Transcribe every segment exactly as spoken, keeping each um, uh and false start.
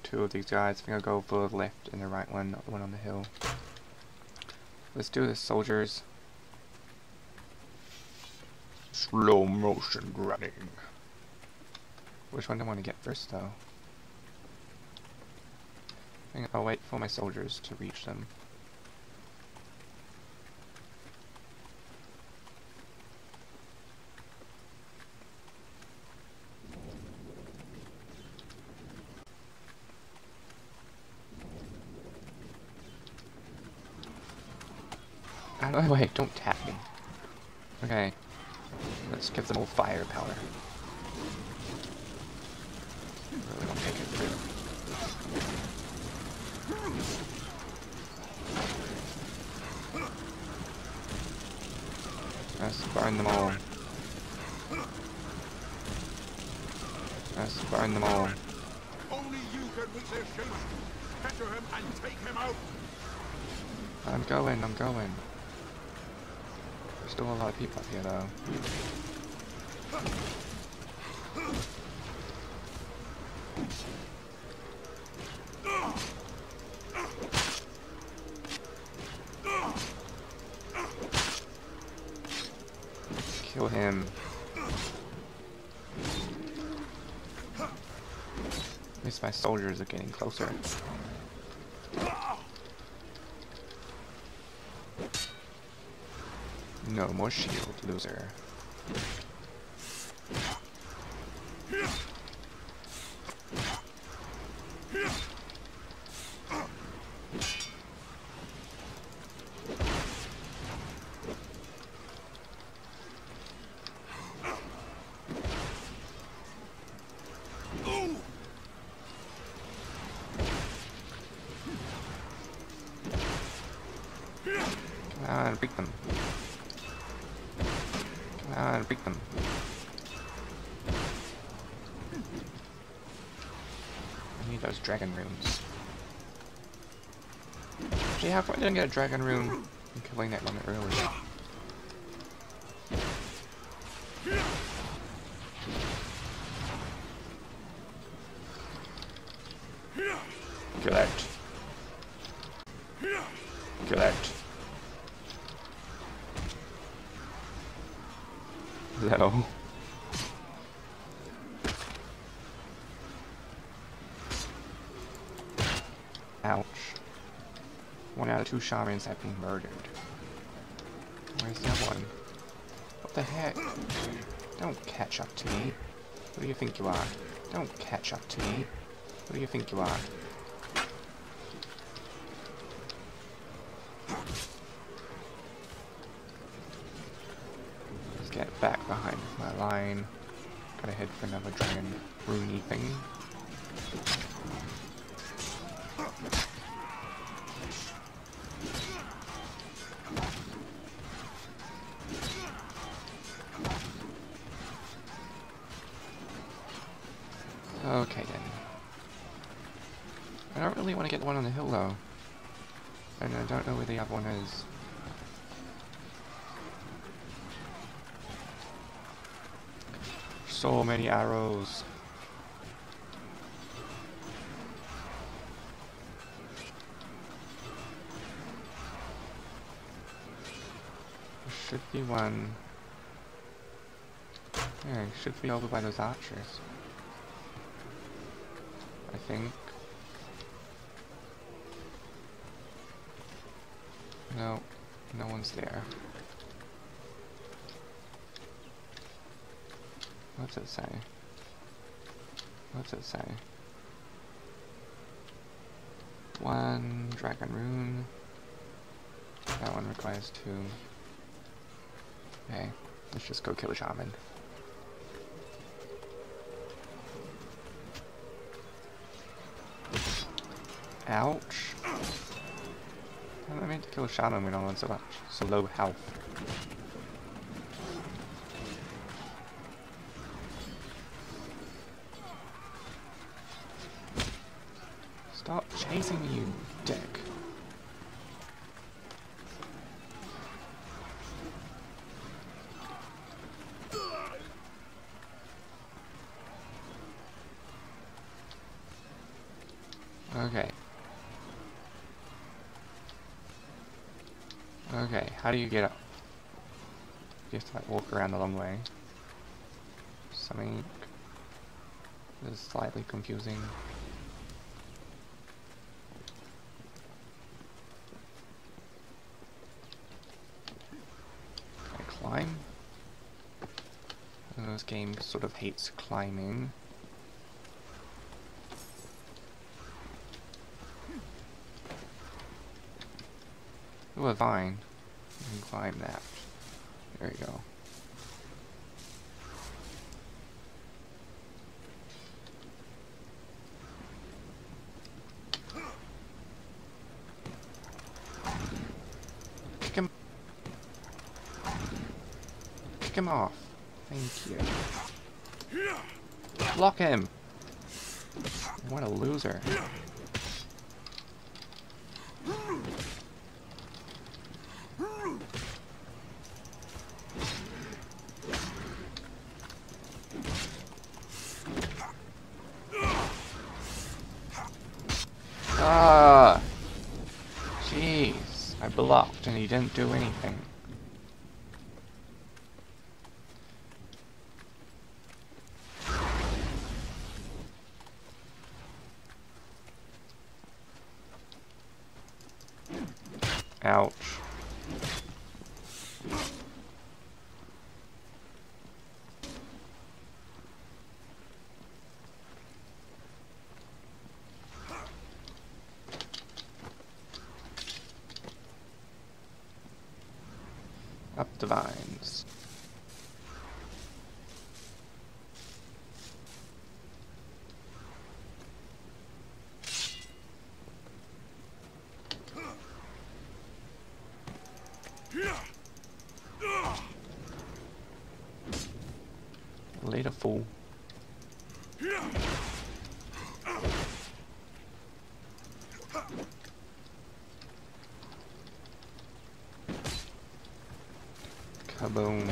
two of these guys. I think I'll go for the left and the right one, not the one on the hill. Let's do this, soldiers. Slow motion running. Which one do I want to get first, though? I think I'll wait for my soldiers to reach them. Out of my way, don't tap me. Okay. Let's give them all firepower. Really don't take it through. Let's burn them all. Let's burn them all. Only you can reach their ships. Capture him and take him out. I'm going, I'm going. There's still a lot of people up here, though. Kill him. At least my soldiers are getting closer. No more shield, loser. Come on, beat them. Come on, beat them. I need those dragon runes. Gee, how come I didn't get a dragon rune in killing that one earlier? Kill it. Kill it. No. Ouch. One out of two shamans have been murdered. Where's the other one? What the heck? Don't catch up to me. Who do you think you are? Don't catch up to me. Who do you think you are? Let's get back behind my line. Gotta head for another dragon runey thing. Okay then. I don't really want to get the one on the hill though. And I don't know where the other one is. So many arrows. There should be one. Yeah, it should be over by those archers. I think. No, no one's there. What's it say? What's it say? One dragon rune. That one requires two. Okay, let's just go kill a shaman. Ouch. I meant to kill a shaman when I was so much so low health. Stop chasing me, you dick. Okay, how do you get up? You have to like walk around the long way. Something is slightly confusing. Can I climb? This game sort of hates climbing. Ooh, a vine. You can climb that. There you go. Kick him. Kick him off. Thank you. Block him. What a loser. Ah, jeez, I blocked and he didn't do anything. Ouch. Up the vines. Later, fool. Kaboom.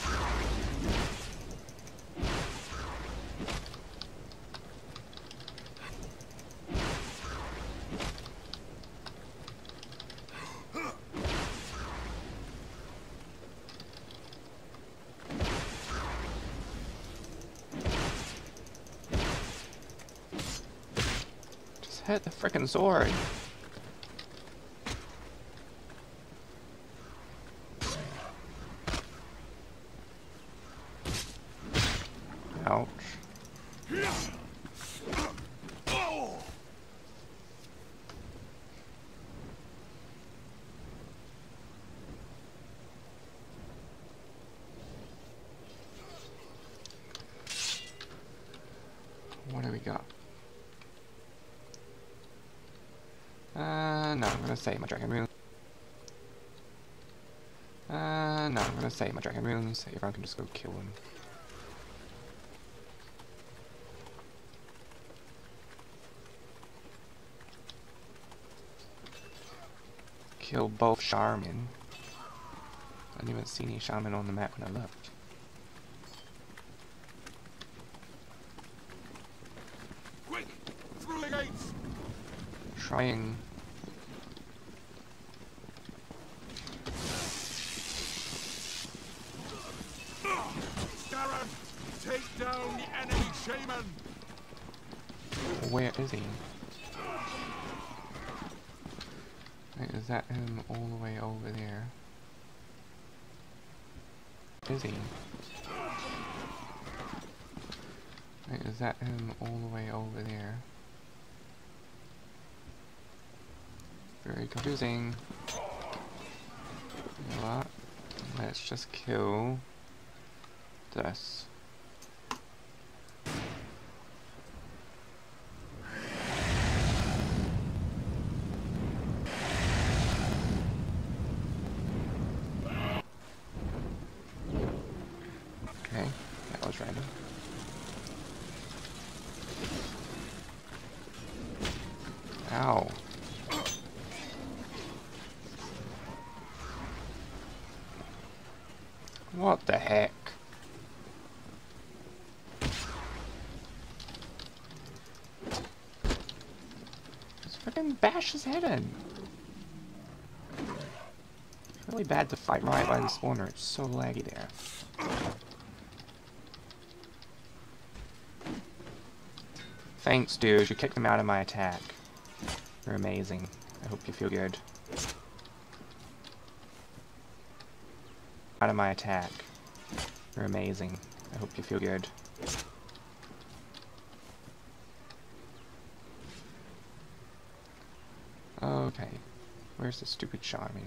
Just hit the frickin' sword. Ouch. What do we got? Uh, no, I'm gonna save my dragon runes. Uh, no, I'm gonna save my dragon runes. Everyone can just go kill him. Kill both Shaman. I didn't even see any Shaman on the map when I left. Quick! Through the gates! Trying. Darren, take down the enemy shaman! Where is he? Wait, is that him all the way over there? Is he? Wait, is that him all the way over there? Very confusing. You know what? Let's just kill this. Okay, that was random. Ow. What the heck? Just fucking bash his head in. Really bad to fight right by the spawner. It's so laggy there. Thanks, dude. You kicked them out of my attack. You're amazing. I hope you feel good. Out of my attack. You're amazing. I hope you feel good. Okay. Where's the stupid Charming?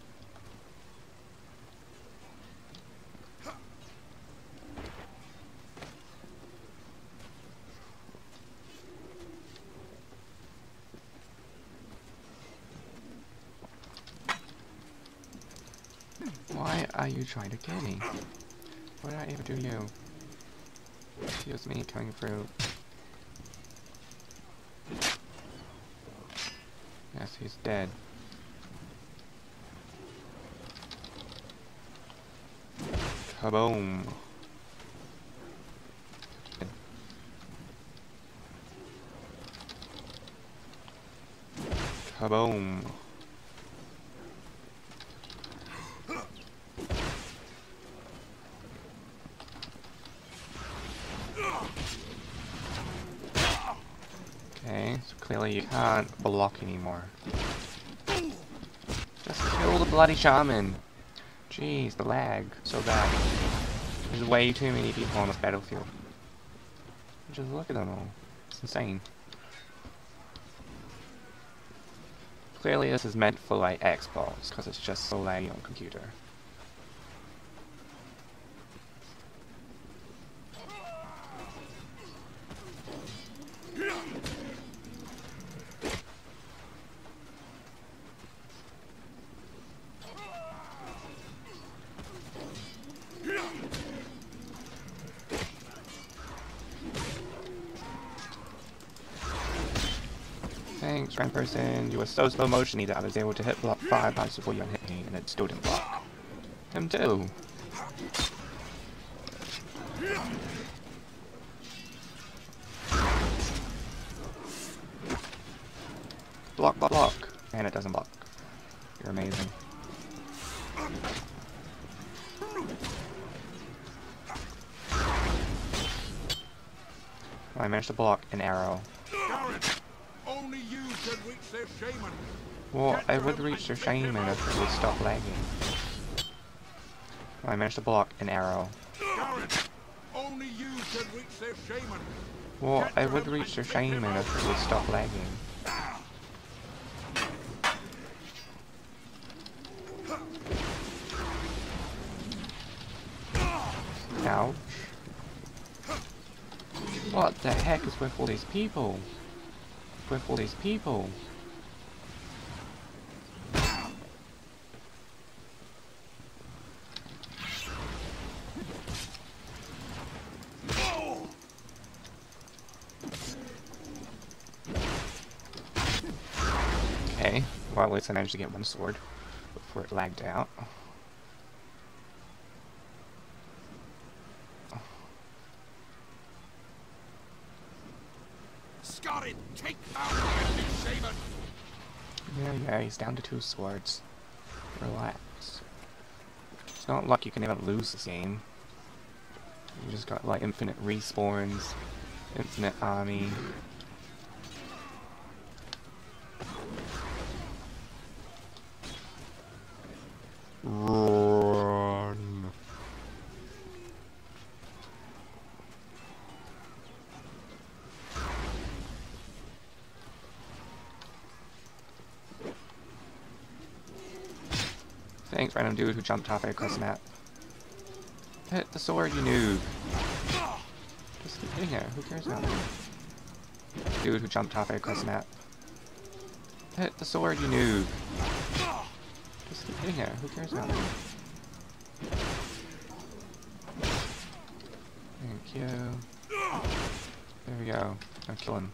Why are you trying to kill me? What did I ever do to you? Excuse me, coming through. Yes, he's dead. Kaboom! Kaboom! Okay, so clearly you can't block anymore. Just kill the bloody shaman! Jeez, the lag. So bad. There's way too many people on this battlefield. Just look at them all. It's insane. Clearly this is meant for like Xbox, because it's just so laggy on computer. Thanks, random person. You were so slow motiony that I was able to hit block five times before you hit me, and it still didn't block. Him too. Block, block, block. And it doesn't block. You're amazing. I managed to block an arrow. Only you can reach their shaman. Well, I would reach their shaman if it would stop lagging. I managed to block an arrow. Only you can reach their shaman. Well, I would reach their shaman if it would stop lagging. Ouch. What the heck is with all these people? With all these people? Okay, well at least I managed to get one sword before it lagged out. Got it! Take out the enemy shaman! Yeah, yeah, he's down to two swords. Relax. It's not like you can ever lose this game. You just got like infinite respawns, infinite army. Run. Thanks, random dude who jumped halfway across the map. Hit the sword, you noob. Just keep hitting it. Who cares about me? Dude who jumped halfway across the map. Hit the sword, you noob. Just keep hitting it. Who cares about me? Thank you. There we go. Now kill him.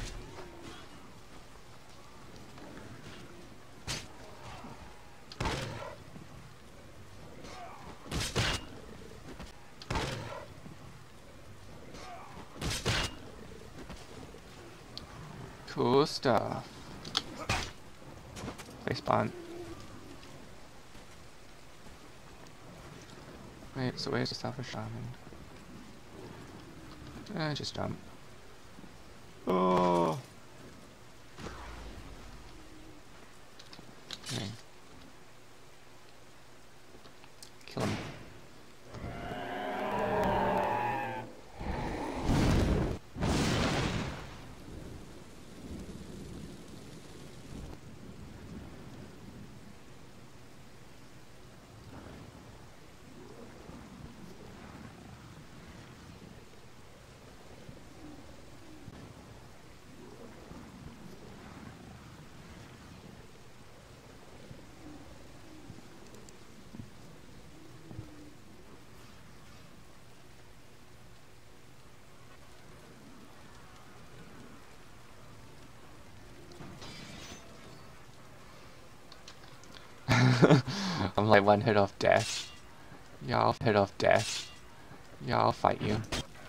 Cool stuff. Face spawn. Wait, so where's the Selfish Shaman? Eh, just jump. Oh! Okay. Kill him. I'm like one hit off death. Yeah, I'll hit off death. Yeah, I'll fight you.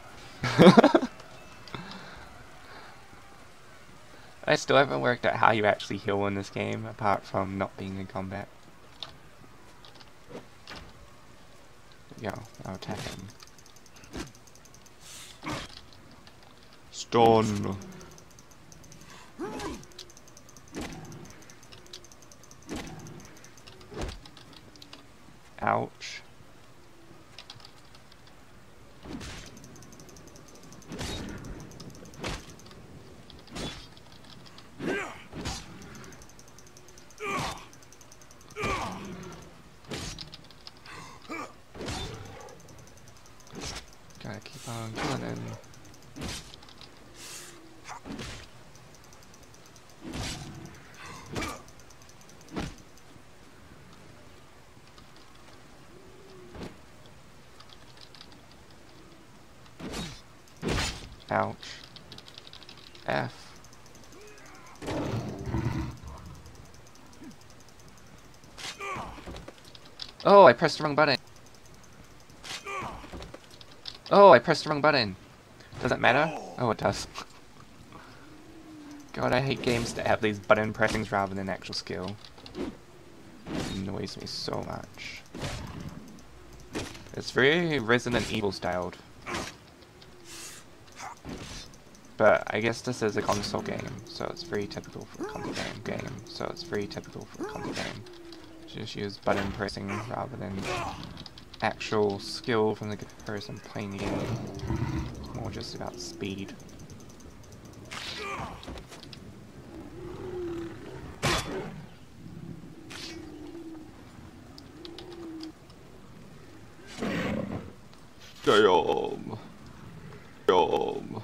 I still haven't worked out how you actually heal in this game, apart from not being in combat. Yo, I'll attack him. Stun! Ouch. Gotta keep on killing him. Ouch. F. Oh, I pressed the wrong button. Oh, I pressed the wrong button. Does that matter? Oh, it does. God, I hate games that have these button pressings rather than actual skill. It annoys me so much. It's very Resident Evil styled. But I guess this is a console game, so it's very typical for a console game. game. So it's very typical for a console game. Just use button pressing rather than actual skill from the person playing the game. It's more just about speed. Damn. Damn.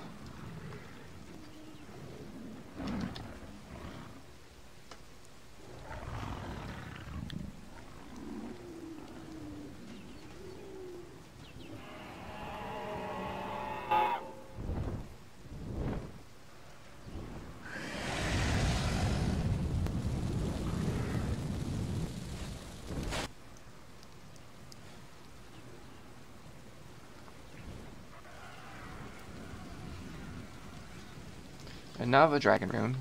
Another dragon rune.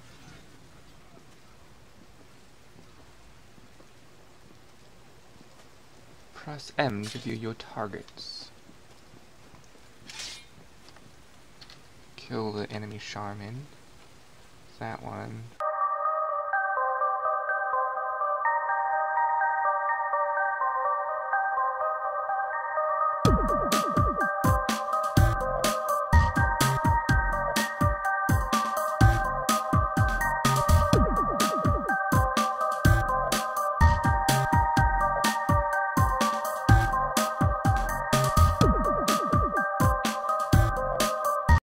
Press M to view your targets. Kill the enemy shaman. That one.